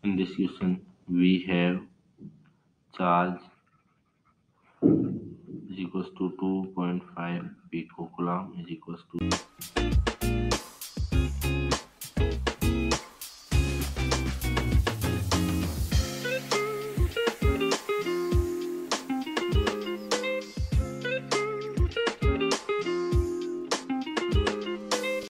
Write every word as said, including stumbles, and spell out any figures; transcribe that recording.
In this question, we have charge is equals to two point five picocoulomb is equals to